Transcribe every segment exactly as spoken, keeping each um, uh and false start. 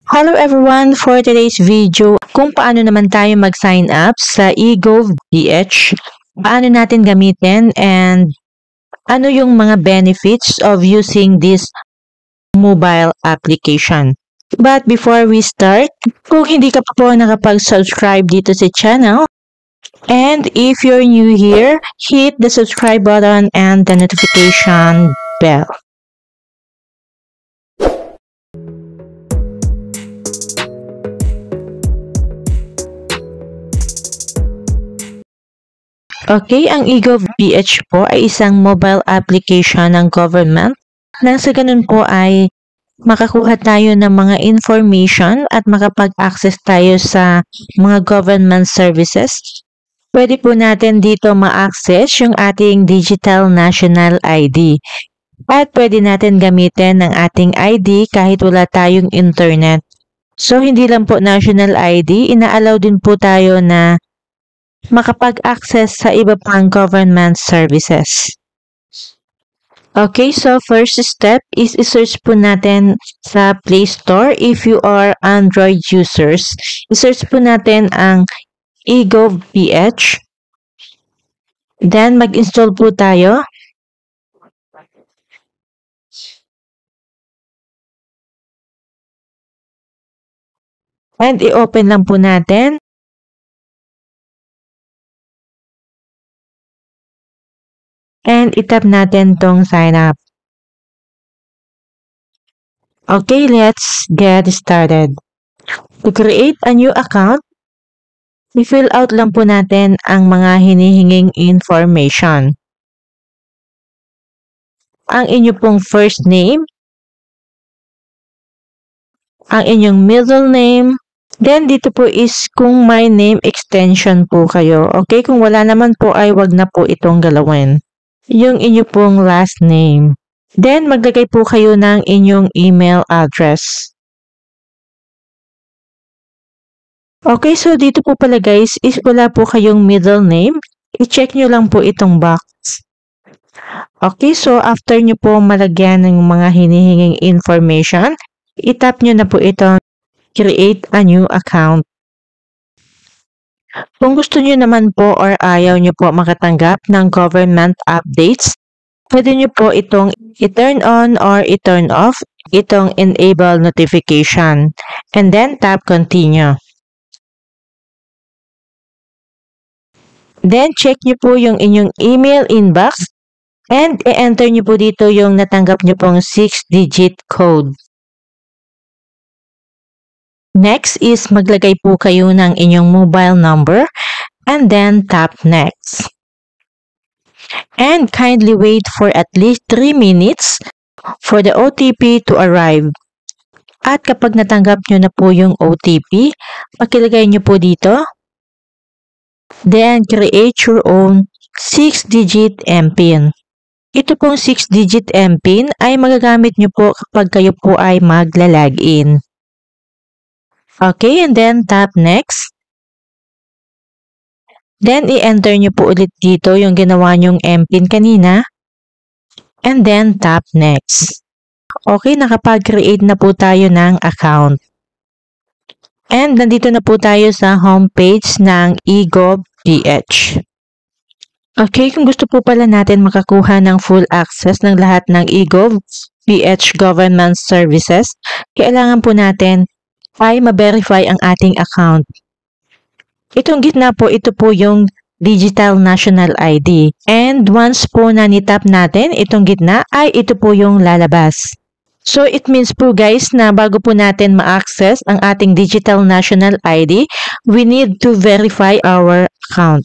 Hello everyone! For today's video, kung paano naman tayo mag-sign up sa eGovPH, paano natin gamitin, and ano yung mga benefits of using this mobile application. But before we start, kung hindi ka pa po nakapag-subscribe dito sa channel, and if you're new here, hit the subscribe button and the notification bell. Okay, ang eGovPH po ay isang mobile application ng government nang sa ganun po ay makakuha tayo ng mga information at makapag-access tayo sa mga government services. Pwede po natin dito ma-access yung ating digital national I D. At pwede natin gamitin ng ating I D kahit wala tayong internet. So, hindi lang po national I D, ina-allow din po tayo na makapag-access sa iba pang government services. Okay, so first step is i-search po natin sa Play Store if you are Android users. I-search po natin ang eGovPH. Then, mag-install po tayo. And i-open lang po natin. And itap natin tong sign up. Okay, let's get started. To create a new account, i-fill out lang po natin ang mga hinihinging information. Ang inyo pong first name, ang inyong middle name, then dito po is kung may name extension po kayo. Okay, kung wala naman po ay wag na po itong galawin. Yung inyo pong last name. Then, maglagay po kayo ng inyong email address. Okay, so dito po pala guys, is wala po kayong middle name. I-check nyo lang po itong box. Okay, so after nyo po malagyan ng mga hinihinging information, itap nyo na po ito, create a new account. Kung gusto nyo naman po or ayaw nyo po makatanggap ng government updates, pwede nyo po itong i-turn on or i-turn off itong enable notification. And then tap continue. Then check nyo po yung inyong email inbox and i-enter nyo po dito yung natanggap nyo pong six digit code. Next is maglagay po kayo ng inyong mobile number and then tap next. And kindly wait for at least three minutes for the O T P to arrive. At kapag natanggap nyo na po yung O T P, pakilagay nyo po dito. Then create your own six digit M PIN. Ito pong six digit M PIN ay magagamit nyo po kapag kayo po ay magla-login. Okay, and then tap next. Then, i-enter nyo po ulit dito yung ginawa nyong M PIN kanina. And then, tap next. Okay, nakapag-create na po tayo ng account. And, nandito na po tayo sa homepage ng eGovPH. Okay, kung gusto po pala natin makakuha ng full access ng lahat ng eGovPH government services, kailangan po natin ay ma-verify ang ating account. Itong gitna po, ito po yung digital national I D. And once po na nitap natin, itong gitna ay ito po yung lalabas. So it means po guys na bago po natin ma-access ang ating digital national I D, we need to verify our account.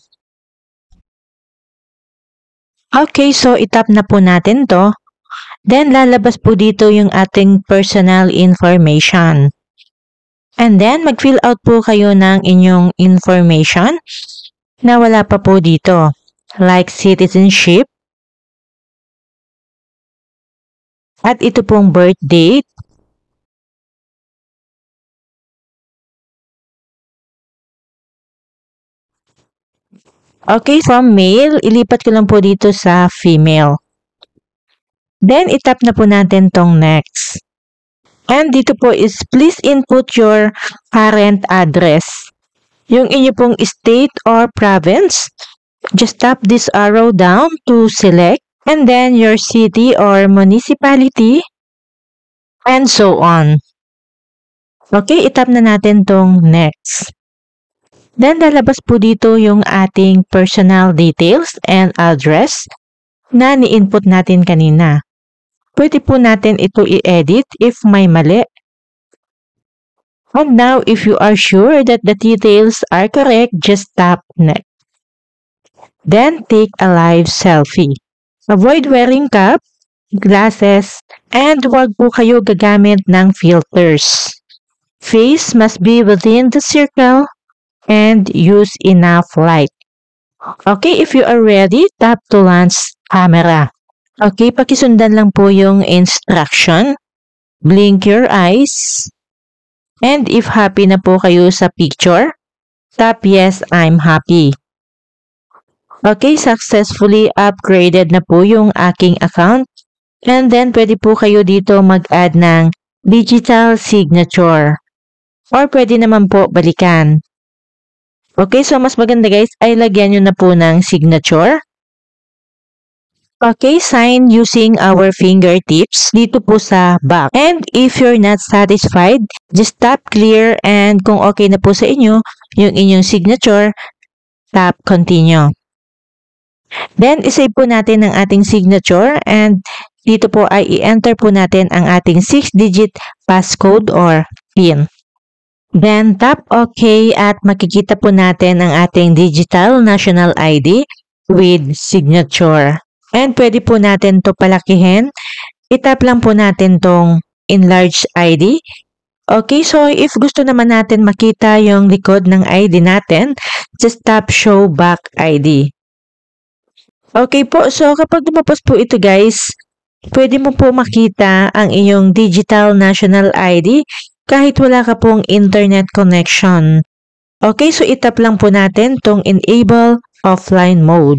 Okay, so itap na po natin to. Then lalabas po dito yung ating personal information. And then, mag-fill out po kayo ng inyong information na wala pa po dito. Like citizenship. At ito pong birth date. Okay, from male, ilipat ko lang po dito sa female. Then, itap na po natin tong next. And dito po is please input your current address. Yung inyo pong state or province, just tap this arrow down to select, and then your city or municipality, and so on. Okay, itap na natin tong next. Then, lalabas po dito yung ating personal details and address na ni-input natin kanina. Pwede po natin ito i-edit if may mali. And now, if you are sure that the details are correct, just tap next. Then, take a live selfie. Avoid wearing cap, glasses, and huwag po kayo gagamit ng filters. Face must be within the circle and use enough light. Okay, if you are ready, tap to launch camera. Okay, pakisundan lang po yung instruction. Blink your eyes. And if happy na po kayo sa picture, tap yes, I'm happy. Okay, successfully upgraded na po yung aking account. And then, pwede po kayo dito mag-add ng digital signature. Or pwede naman po balikan. Okay, so mas maganda guys ay lagyan nyo na po ng signature. Okay, sign using our fingertips dito po sa back. And if you're not satisfied, just tap clear, and kung okay na po sa inyo yung inyong signature, tap continue. Then, isave po natin ang ating signature, and dito po ay i-enter po natin ang ating six digit passcode or PIN. Then, tap OK at makikita po natin ang ating digital national I D with signature. And pwede po natin to palakihin. Itap lang po natin tong enlarge I D. Okay, so if gusto naman natin makita yung likod ng I D natin, just tap show back I D. Okay po, so kapag lumabas po ito guys, pwede mo po makita ang iyong digital national I D kahit wala ka pong internet connection. Okay, so itap lang po natin tong enable offline mode.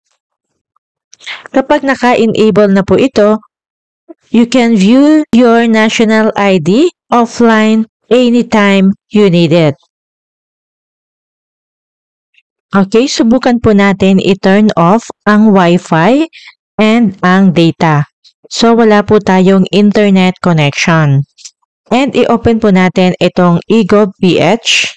Kapag naka-enable na po ito, you can view your national I D offline anytime you need it. Okay, subukan po natin i-turn off ang Wi-Fi and ang data. So, wala po tayong internet connection. And i-open po natin itong eGovPH.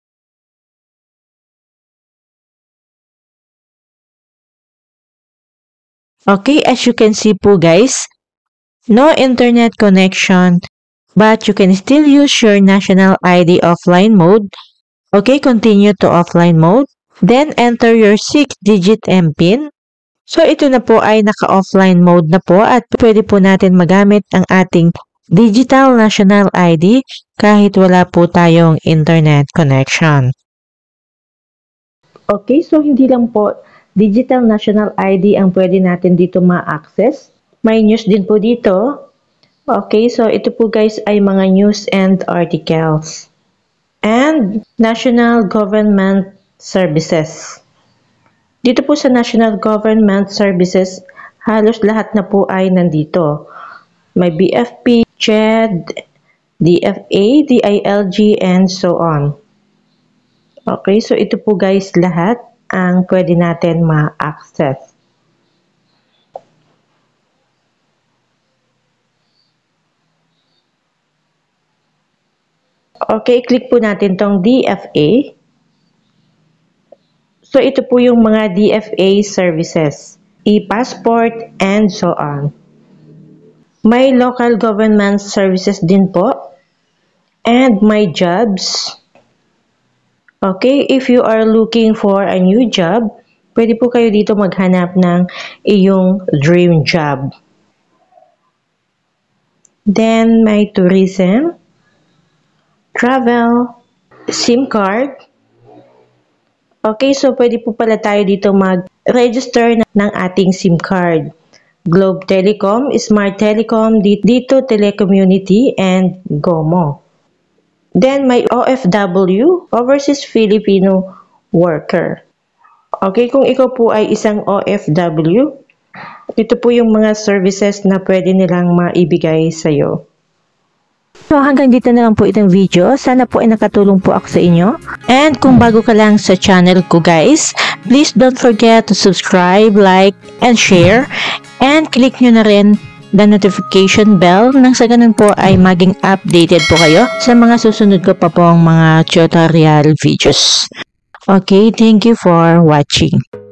Okay, as you can see po guys, no internet connection, but you can still use your national I D offline mode. Okay, continue to offline mode. Then, enter your six digit M PIN. So, ito na po ay naka-offline mode na po at pwede po natin magamit ang ating digital national I D kahit wala po tayong internet connection. Okay, so hindi lang po digital national I D ang pwede natin dito ma-access. May news din po dito. Okay, so ito po guys ay mga news and articles. And national government services. Dito po sa national government services, halos lahat na po ay nandito. May B F P, C H E D, D F A, D I L G, and so on. Okay, so ito po guys lahat ang pwede natin ma-access. Okay, click po natin tong D F A. So, ito po yung mga D F A services, e-passport, and so on. May local government services din po, and may jobs. Okay, if you are looking for a new job, pwede po kayo dito maghanap ng iyong dream job. Then, may tourism, travel, SIM card. Okay, so pwede po pala tayo dito mag-register ng ating SIM card. Globe Telecom, Smart Telecom, dito Telecommunity, and GOMO. Then, may O F W, Overseas Filipino Worker. Okay, kung ikaw po ay isang O F W, ito po yung mga services na pwede nilang maibigay sa'yo. So hanggang dito na lang po itong video. Sana po ay nakatulong po ako sa inyo. And kung bago ka lang sa channel ko guys, please don't forget to subscribe, like, and share. And click nyo na rin the notification bell nang sa ganun po ay maging updated po kayo sa mga susunod ko pa pong mga tutorial videos. Okay, thank you for watching.